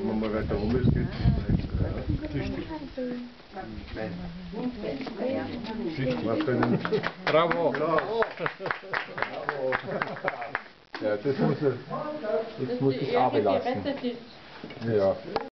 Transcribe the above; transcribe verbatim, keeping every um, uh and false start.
Wenn man mal weiter rum ist, geht es. Tüchtig. Tüchtig. Bravo. Bravo. Ja, das muss er, das muss ich aber lassen. Ja.